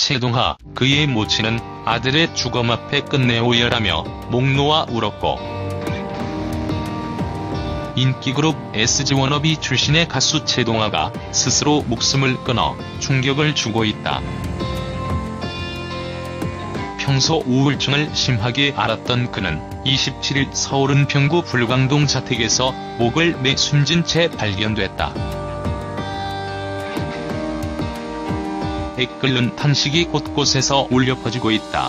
최동하, 그의 모친은 아들의 죽음 앞에 끝내 오열하며 목 놓아 울었고, 인기그룹 SG워너비 출신의 가수 최동하가 스스로 목숨을 끊어 충격을 주고 있다. 평소 우울증을 심하게 앓았던 그는 27일 서울 은평구 불광동 자택에서 목을 매 숨진 채 발견됐다. 배 끓는 탄식이 곳곳에서 울려 퍼지고 있다.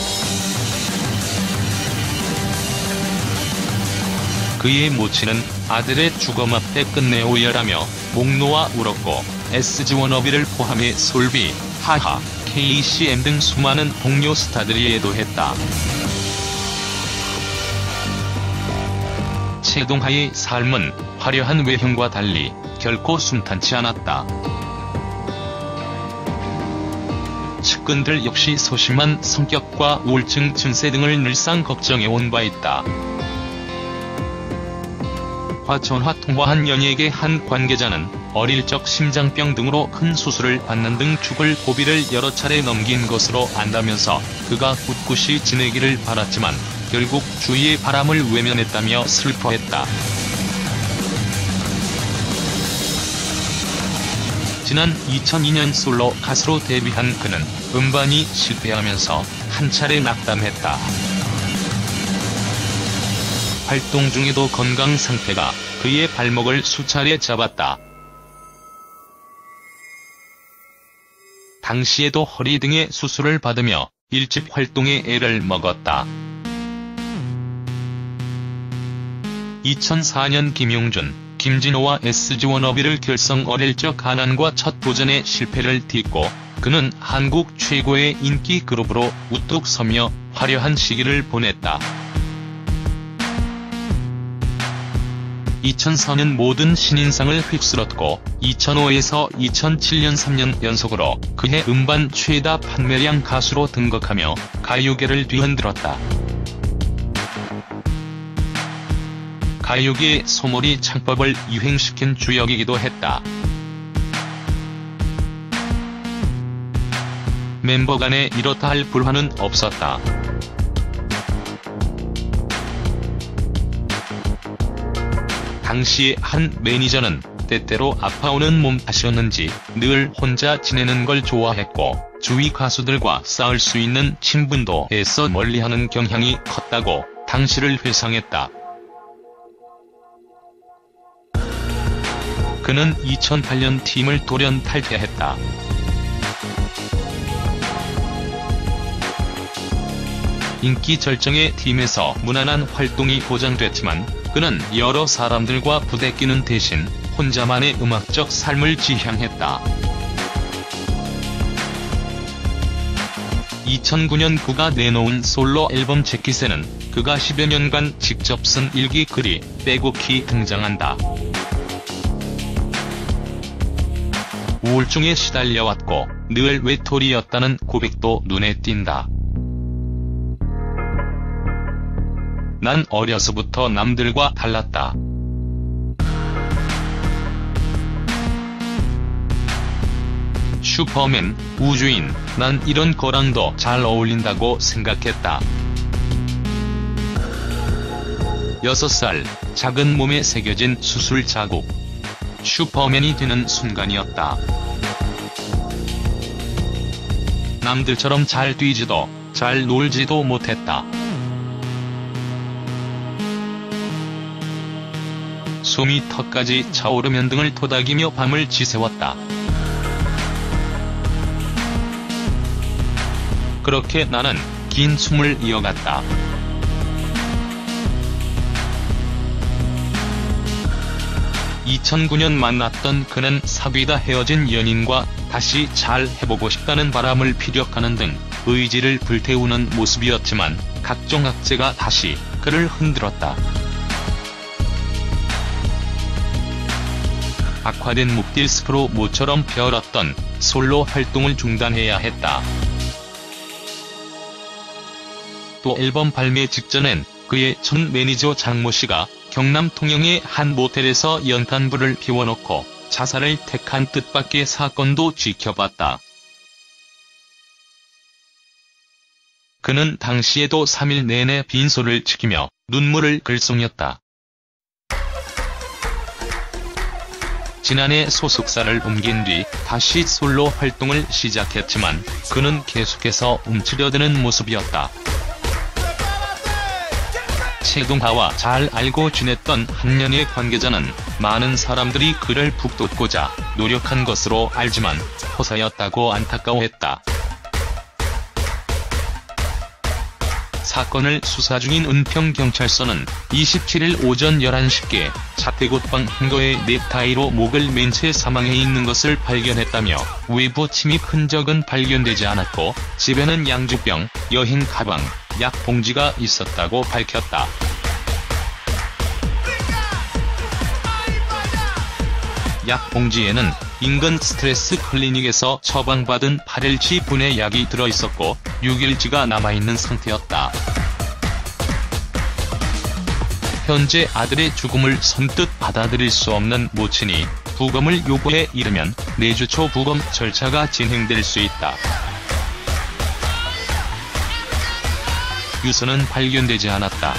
그의 모친은 아들의 죽음 앞에 끝내 오열하며 목 놓아 울었고, SG워너비를 포함해 솔비, 하하, KCM 등 수많은 동료 스타들이 애도했다. 최동하의 삶은 화려한 외형과 달리 결코 순탄치 않았다. 측근들 역시 소심한 성격과 우울증 증세 등을 늘상 걱정해온 바 있다. 전화 통화한 연예계 한 관계자는 어릴 적 심장병 등으로 큰 수술을 받는 등 죽을 고비를 여러 차례 넘긴 것으로 안다면서 그가 꿋꿋이 지내기를 바랐지만 결국 주위의 바람을 외면했다며 슬퍼했다. 지난 2002년 솔로 가수로 데뷔한 그는 음반이 실패하면서 한 차례 낙담했다. 활동 중에도 건강 상태가 그의 발목을 수차례 잡았다. 당시에도 허리 등의 수술을 받으며 일집 활동에 애를 먹었다. 2004년 김용준, 김진호와 SG워너비를 결성. 어릴 적 가난과 첫 도전에 실패를 딛고 그는 한국 최고의 인기 그룹으로 우뚝 서며 화려한 시기를 보냈다. 2004년 모든 신인상을 휩쓸었고 2005에서 2007년 3년 연속으로 그해 음반 최다 판매량 가수로 등극하며 가요계를 뒤흔들었다. 가요계의 소몰이 창법을 유행시킨 주역이기도 했다. 멤버 간에 이렇다 할 불화는 없었다. 당시 한 매니저는 때때로 아파오는 몸 탓이었는지 늘 혼자 지내는 걸 좋아했고 주위 가수들과 싸울 수 있는 친분도 애써 멀리하는 경향이 컸다고 당시를 회상했다. 그는 2008년 팀을 돌연 탈퇴했다. 인기 절정의 팀에서 무난한 활동이 보장됐지만 그는 여러 사람들과 부대끼는 대신 혼자만의 음악적 삶을 지향했다. 2009년 그가 내놓은 솔로 앨범 재킷에는 그가 10여 년간 직접 쓴 일기 글이 빼곡히 등장한다. 우울증에 시달려왔고 늘 외톨이였다는 고백도 눈에 띈다. 난 어려서부터 남들과 달랐다. 슈퍼맨, 우주인, 난 이런 거랑도 잘 어울린다고 생각했다. 6살, 작은 몸에 새겨진 수술 자국. 슈퍼맨이 되는 순간이었다. 남들처럼 잘 뛰지도, 잘 놀지도 못했다. 숨이 턱까지 차오르면 등을 토닥이며 밤을 지새웠다. 그렇게 나는 긴 숨을 이어갔다. (2009년) 만났던 그는 사귀다 헤어진 연인과 다시 잘 해보고 싶다는 바람을 피력하는 등 의지를 불태우는 모습이었지만 각종 악재가 다시 그를 흔들었다. 악화된 목 디스크로 모처럼 펴었던 솔로 활동을 중단해야 했다. 또 앨범 발매 직전엔 그의 전 매니저 장모 씨가 경남 통영의 한 모텔에서 연탄불을 피워놓고 자살을 택한 뜻밖의 사건도 지켜봤다. 그는 당시에도 3일 내내 빈소를 지키며 눈물을 글썽였다. 지난해 소속사를 옮긴 뒤 다시 솔로 활동을 시작했지만 그는 계속해서 움츠려드는 모습이었다. 최동하와 잘 알고 지냈던 한년의 관계자는 많은 사람들이 그를 북돋고자 노력한 것으로 알지만 호사였다고 안타까워했다. 사건을 수사 중인 은평경찰서는 27일 오전 11시께 자택옷방 한거에 넥타이로 목을 맨 채 사망해 있는 것을 발견했다며 외부 침입 흔적은 발견되지 않았고 집에는 양주병, 여행 가방, 약 봉지가 있었다고 밝혔다. 약 봉지에는 인근 스트레스 클리닉에서 처방받은 8일치 분의 약이 들어있었고 6일치가 남아있는 상태였다. 현재 아들의 죽음을 선뜻 받아들일 수 없는 모친이 부검을 요구해 이르면 내주 초 부검 절차가 진행될 수 있다. 유서는 발견되지 않았다.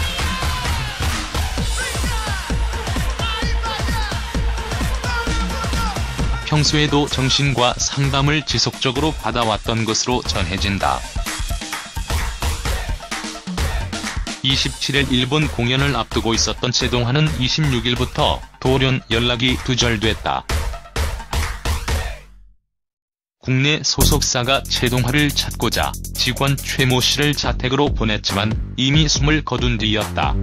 평소에도 정신과 상담을 지속적으로 받아왔던 것으로 전해진다. 27일 일본 공연을 앞두고 있었던 최동하는 26일부터 돌연 연락이 두절됐다. 국내 소속사가 최동하를 찾고자 직원 최모 씨를 자택으로 보냈지만 이미 숨을 거둔 뒤였다.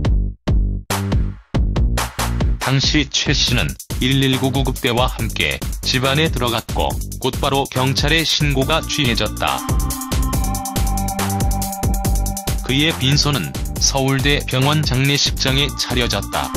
당시 최 씨는 119 구급대와 함께 집안에 들어갔고 곧바로 경찰에 신고가 취해졌다. 그의 빈소는 서울대 병원 장례식장에 차려졌다.